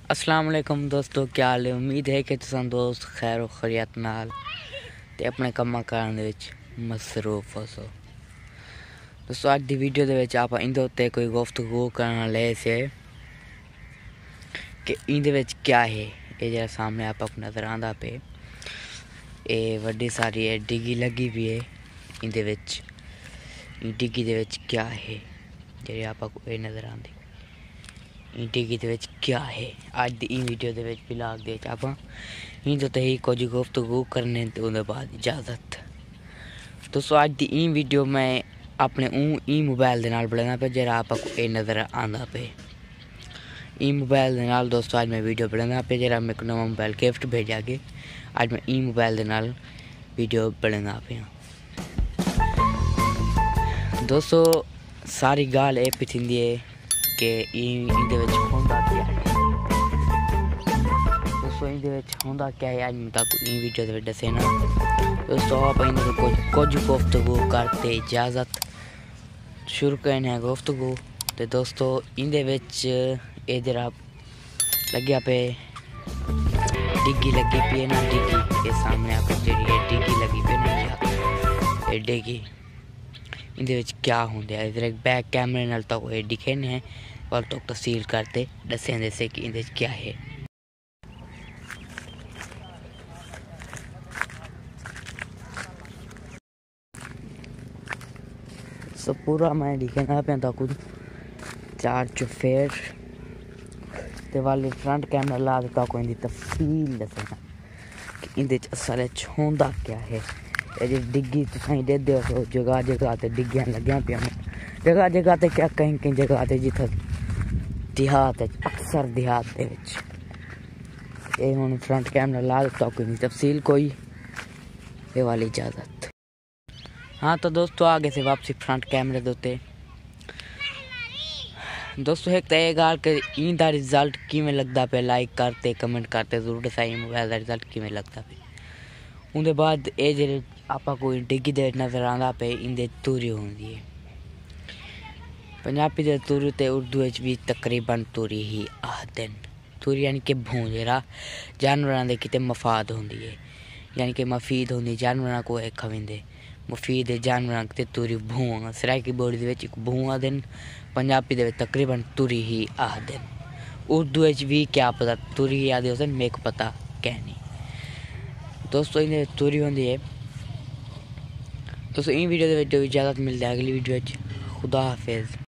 अस्सलाम वालेकुम दोस्तों, क्या हाल है। उम्मीद है कि तुम दोस्त खैर खैरियत नाल ते अपने कम्मा कारां दे विच मसरूफ हो। दोस्तों अज दी वीडियो दे विच आप इंदे उत्ते कोई गुफ्तगू करन ले से कि इंदे विच क्या है। ये जेह्ड़ा सामने आपको नज़र आंदा पे ये वड्डी सारी डिग्गी लगी भी है। इंदे विच डिग्गी दे विच क्या है जेह्ड़ी आपको ये नज़र आंदी डिग्गी दे विच क्या है। अज दी वीडियो दे विच ब्लॉग दे आप इंदे उत्ते ही कुछ गुफ्तगू करने ते उहदे बाद इजाज़त। दोस्तों अज दी वीडियो मैं अपने मोबाइल दे नाल बनाना पे जेह्ड़ा आपको ये नज़र आंदा पे मोबाइल दे नाल। दोस्तों अज मैं वीडियो बनाना पे जेह्ड़ा मेरे को नवा मोबाइल गिफ्ट भेजा के अज मैं मोबाइल दे नाल वीडियो बनाना पे। दोस्तों सारी गाल ये पिथिंदी है कि इंदे विच होंदा क्या है। दोस्तों इंदे विच होंदा क्या है अज मैं ताकू वीडियो दे विच दस्सना। दोस्तों आप इंदे कुछ गुफ्तगू करते इजाज़त शुरू करने है गुफ्तगू। तो दोस्तों इंदे विच ये जरा लग्या पे डिग्गी लगी पी है ना, डिग्गी के सामने आपको जी डिग्गी लगी पी ना, ये डिग्गी इंदे विच क्या होंदे है। इधर एक बैक कैमरे नाल तो ये दिखेने हैं और तो तफसील करते दसें जैसे कि इंदे विच क्या है। सो पूरा मैं दिखेना पे तो कुछ चार चुफेर ते वाले फ्रंट कैमरा ला देता को इंदी तफसील दसना कि इंदे असल होंदा क्या है। ये डिग्गी तुसाई दे दे जगह जगह ते डिग्गियां लग्यां पियां जगह जगह ते क्या कहीं कहीं जगह ते जिथे देहात अक्सर देहात दे विच ये हुण फ्रंट कैमरा ला देता कोई तफसील कोई ये वाली इजाज़त। हाँ तो दोस्तों आगे से वापसी फ्रंट कैमरे दोते। दोस्तों एक तो ये गाल के इंदा रिजल्ट किवें लगदा पे लाइक करते कमेंट करते जरूर दसाई मोबाइल दा रिजल्ट किवें लगदा पे। उनके बाद ये जेह्ड़े आपा कोई डिग्गी दे नज़र आंदा पे इंदे तुरी होंदी है। पंजाबी दे तुरी ते उर्दू विच भी तकरीबन तुरी ही आखदे न। तुरी यानी कि भूं जेह्ड़ा जानवरां दे किते मफाद होंदी है, यानी कि मफीद होंदी जानवरां को एक खविंदे मुफीद जानवरां ते तुरी भूं सराइकी बोली दे विच भूं आखदे न। पंजाबी दे विच तकरीबन तुरी ही आखदे न। उर्दू विच भी क्या पता तुरी ही आखदे होसन मेरे को पता कैं नहीं। दोस्तों इन्हें तुरी होंदी है। दोस्तों वीडियो दे विच इजाज़त मिलती है अगली वीडियो। खुदा हाफिज़।